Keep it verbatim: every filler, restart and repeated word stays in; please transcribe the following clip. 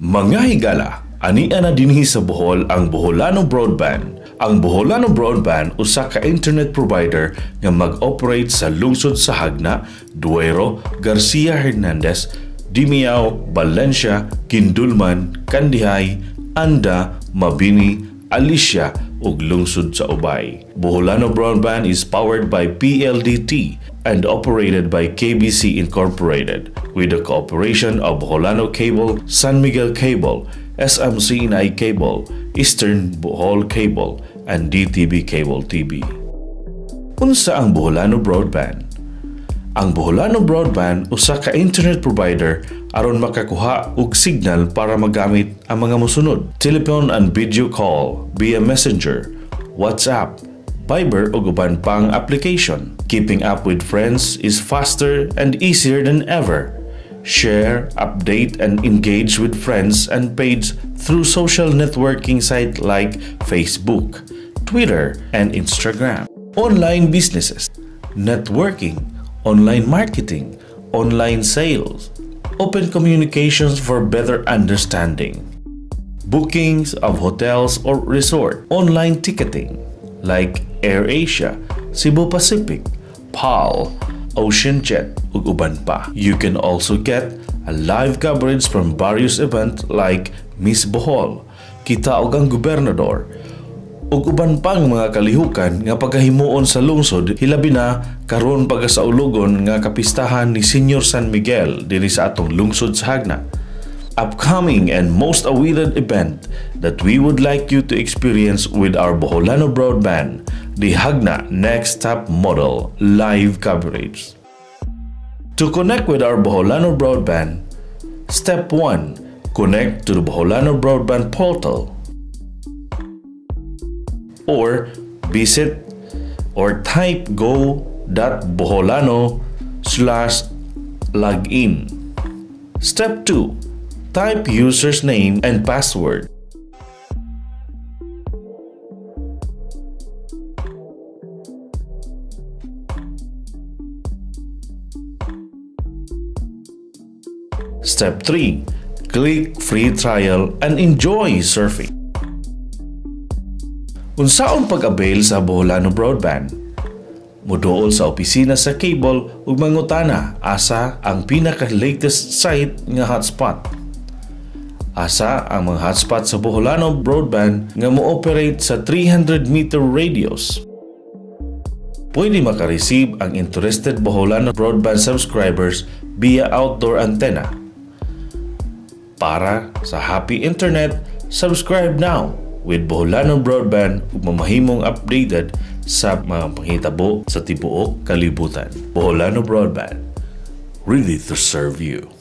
Mga higala, ania na dinhi sa Bohol ang Boholano Broadband. Ang Boholano Broadband usa ka internet provider nga mag-operate sa lungsod sa Hagna, Duero, Garcia Hernandez, Dimiao, Valencia, Kindulman, Kandihay, Anda, Mabini, Alicia ug lungsod sa Ubay. Boholano Broadband is powered by P L D T and operated by K B C Incorporated with the cooperation of Boholano Cable, San Miguel Cable, S M C N I Cable, Eastern Bohol Cable, and D T B Cable T V. Unsa ang Boholano Broadband? Ang Boholano Broadband usa ka internet provider aron makakuha og signal para magamit ang mga mosunod: telephone and video call via Messenger, WhatsApp, Viber ug uban pang application. Keeping up with friends is faster and easier than ever. Share, update, and engage with friends and page through social networking sites like Facebook, Twitter, and Instagram. Online businesses, networking, online marketing, online sales, open communications for better understanding. Bookings of hotels or resort, online ticketing like AirAsia, Cebu Pacific, P A L, OceanJet, ug uban pa. You can also get a live coverage from various events like Miss Bohol, Kita og ang Gobernador, ug uban pang mga kalihukan nga pagkahimuon sa lungsod, hilabi na karon pagasaulugon nga kapistahan ni Senior San Miguel diri sa atong lungsod sa Hagna. Upcoming and most awaited event that we would like you to experience with our Boholano Broadband, the Hagna Next Top Model live coverage. To connect with our Boholano Broadband, Step one. Connect to the Boholano Broadband portal or visit or type go.boholano slash login. Step two. Type user's name and password. Step three. Click free trial and enjoy surfing. Unsaon pag-avail sa Boholano Broadband? Muduol sa opisina sa cable ug mangutana asa ang pinaka-latest site nga hotspot. Asa ang mga hotspot sa Boholano Broadband nga mo-operate sa three hundred meter radius. Pwede makareceive ang interested Boholano Broadband subscribers via outdoor antenna. Para sa happy internet, subscribe now with Boholano Broadband ug mamahimong updated sa mga panghitabo sa tibuok kalibutan. Boholano Broadband, ready to serve you.